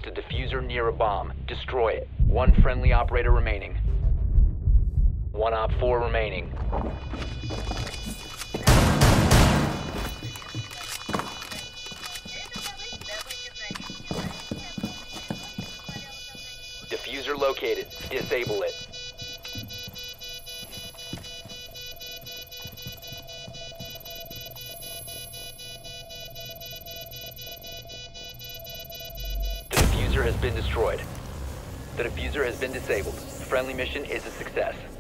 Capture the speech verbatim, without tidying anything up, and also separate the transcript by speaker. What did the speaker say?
Speaker 1: a diffuser near a bomb. Destroy it. One friendly operator remaining. One op four remaining. Diffuser located. Disable it. The diffuser has been destroyed. The diffuser has been disabled. Friendly mission is a success.